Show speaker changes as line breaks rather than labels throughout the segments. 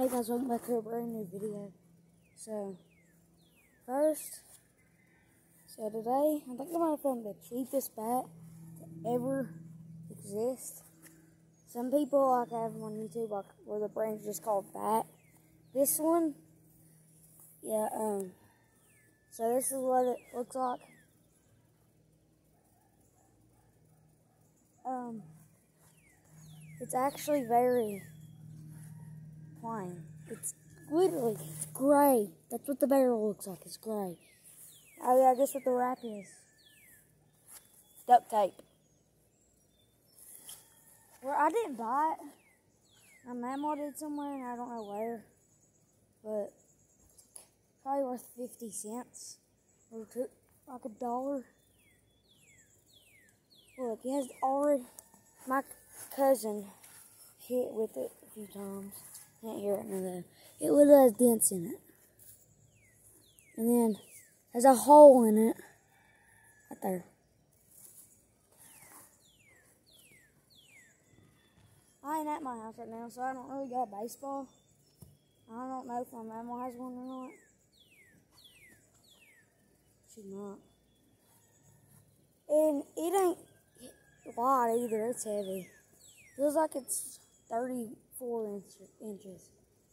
Hey guys, welcome back to a brand new video. So today I think I might have found the cheapest bat to ever exist. Some people have them on YouTube where the brand's just called Bat. This one, so this is what it looks like. It's actually very plain. It's literally gray. That's what the barrel looks like. It's gray. Oh yeah, I guess what the wrap is. Duct tape. Well, I didn't buy it. My mama did somewhere, and I don't know where. But probably worth 50 cents or like $1. Look, it has already. My cousin hit with it a few times. Can't hear it now though. It literally has dents in it. And then there's a hole in it. Right there. I ain't at my house right now, so I don't really got a baseball. I don't know if my mama has one or not. She's not. And it ain't light either. It's heavy. Feels like it's 34 inches.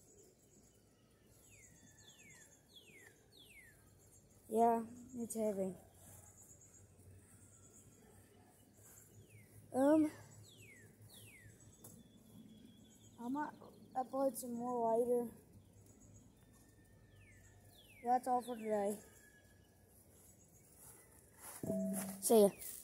Yeah, it's heavy. I might upload some more later. That's all for today. See ya.